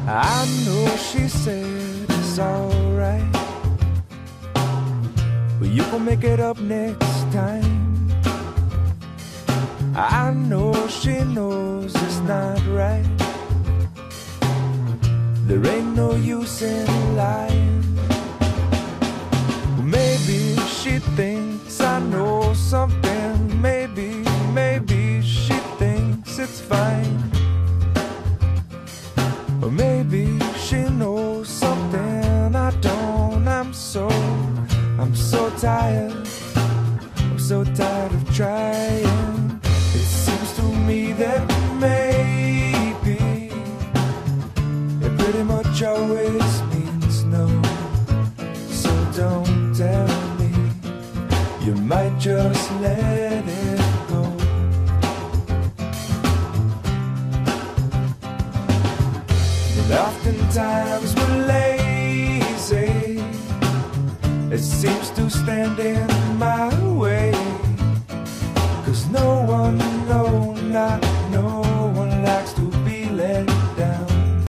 I know she said it's alright, but you can make it up next time. I know she knows it's not right. There ain't no use in lying. Maybe she thinks I know something. Maybe she thinks it's fine. Or maybe she knows something I don't. I'm so tired. I'm so tired of trying. It seems to me that maybe it pretty much always means no. So don't tell me, you might just let it go. And oftentimes we're lazy. It seems to stand in